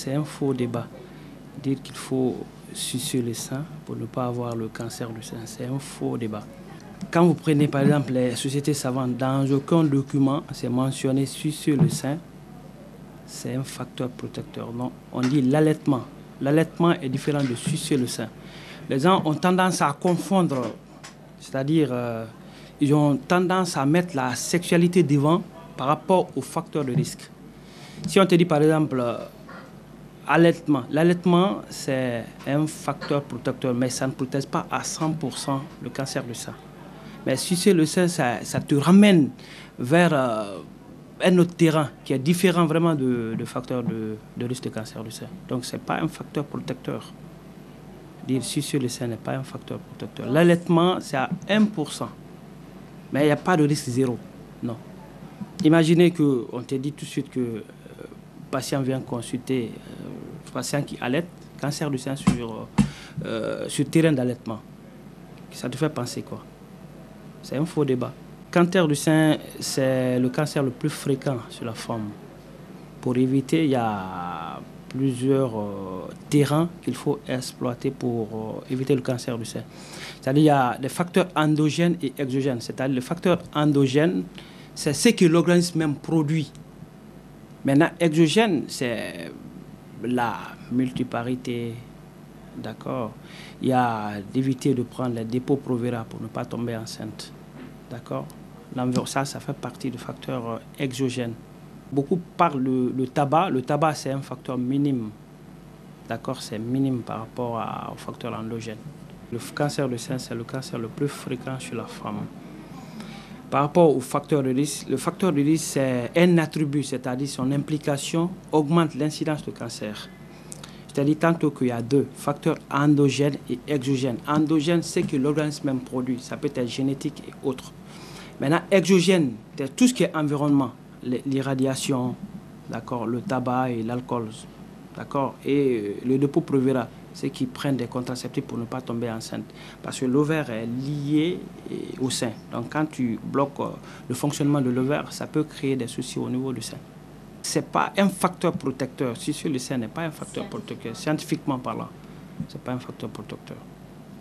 c'est un faux débat. Dire qu'il faut sucer le sein pour ne pas avoir le cancer du sein, c'est un faux débat. Quand vous prenez par exemple les sociétés savantes, dans aucun document c'est mentionné sucer le sein, c'est un facteur protecteur. Non, on dit l'allaitement. L'allaitement est différent de sucer le sein. Les gens ont tendance à confondre, c'est-à-dire ils ont tendance à mettre la sexualité devant par rapport aux facteurs de risque. Si on te dit par exemple allaitement, l'allaitement c'est un facteur protecteur, mais ça ne protège pas à 100% le cancer du sein. Mais sucer le sein, ça te ramène vers un autre terrain qui est différent vraiment de facteur de risque de cancer du sein. Donc ce n'est pas un facteur protecteur. Dire sucer le sein n'est pas un facteur protecteur. L'allaitement, c'est à 1%. Mais il n'y a pas de risque zéro. Non. Imaginez qu'on te dit tout de suite que le patient vient consulter, patient qui allaite, cancer du sein sur terrain d'allaitement. Ça te fait penser quoi? C'est un faux débat. Le cancer du sein, c'est le cancer le plus fréquent chez la femme. Pour éviter, il y a plusieurs terrains qu'il faut exploiter pour éviter le cancer du sein. C'est-à-dire qu'il y a des facteurs endogènes et exogènes. C'est-à-dire le facteur endogène, c'est ce que l'organisme même produit. Maintenant, exogène, c'est la multiparité, d'accord. Il y a d'éviter de prendre les dépôts Provera pour ne pas tomber enceinte, d'accord. Ça fait partie du facteur exogène. Beaucoup parlent du tabac. Le tabac, c'est un facteur minime. D'accord, c'est minime par rapport au facteur endogène. Le cancer du sein, c'est le cancer le plus fréquent chez la femme. Par rapport au facteur de risque, le facteur de risque, c'est un attribut, c'est-à-dire son implication augmente l'incidence de cancer. C'est-à-dire tantôt qu'il y a deux facteurs endogènes et exogènes. Endogène, c'est que l'organisme même produit. Ça peut être génétique et autre. Maintenant, exogène, c'est tout ce qui est environnement, l'irradiation, d'accord, le tabac et l'alcool, d'accord, et le dépôt Provera, c'est qui prennent des contraceptifs pour ne pas tomber enceinte. Parce que l'ovaire est lié au sein. Donc quand tu bloques le fonctionnement de l'ovaire, ça peut créer des soucis au niveau du sein. Ce n'est pas un facteur protecteur. Sucer le sein n'est pas un facteur protecteur, scientifiquement parlant. Ce n'est pas un facteur protecteur.